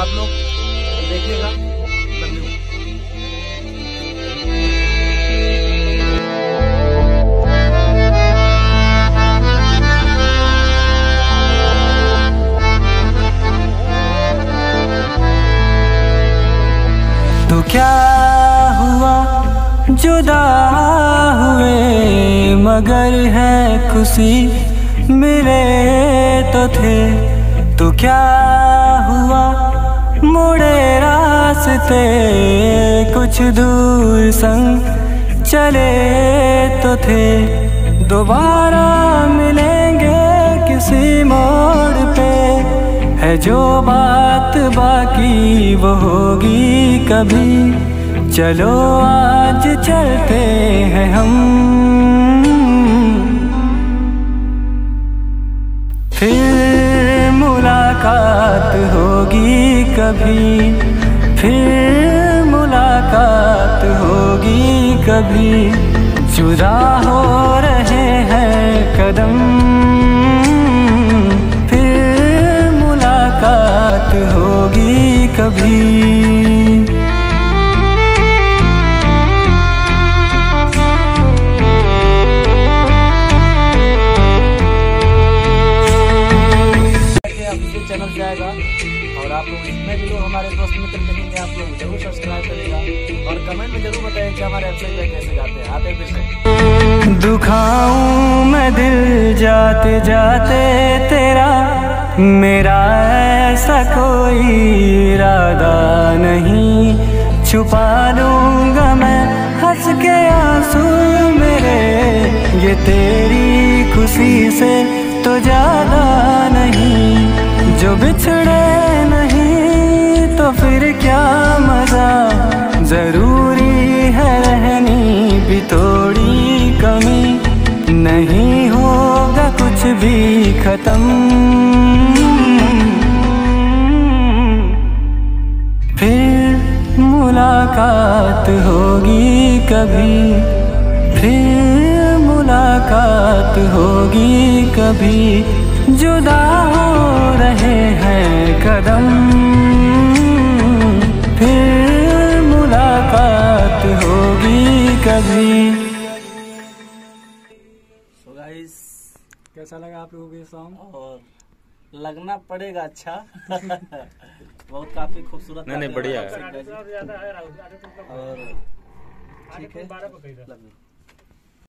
आप लोग देखिएगा। Love you. तो क्या हुआ जुदा हुए मगर है खुशी मिले तो थे। तो क्या हुआ मुड़े रास्ते कुछ दूर संग चले तो थे। दोबारा मिलेंगे किसी मोड़ पे है जो बात बाकी वो होगी कभी। चलो आज चलते हैं हम फिर मुलाकात होगी कभी। फिर मुलाकात होगी कभी। जुदा हो रहे हैं कदम फिर मुलाकात होगी कभी। चैनल जाएगा और आप लोग जितने भी लोग हमारे दोस्त मित्र मिलेंगे आप लोग जरूर सब्सक्राइब करिएगा और कमेंट में जरूर बताइए कि हमारे वेबसाइट पे कैसे जाते हैं। आते फिर से दुखाऊं मैं दिल जाते जाते तेरा मेरा ऐसा कोई इरादा नहीं। छुपा लूंगा मैं हंस के आंसू मेरे ये तेरी खुशी से तो ज्यादा नहीं। जो बिछड़े नहीं तो फिर क्या मजा जरूरी है रहनी भी थोड़ी कमी। नहीं होगा कुछ भी खत्म फिर मुलाकात होगी कभी। फिर मुलाकात होगी कभी। जुदा हो रहे हैं कदम फिर मुलाकात होगी कभी। सो गाइस कैसा लगा आप लोगों को ये सॉन्ग? और लगना पड़ेगा अच्छा। बहुत काफी खूबसूरत। नहीं बढ़िया है। और ठीक है।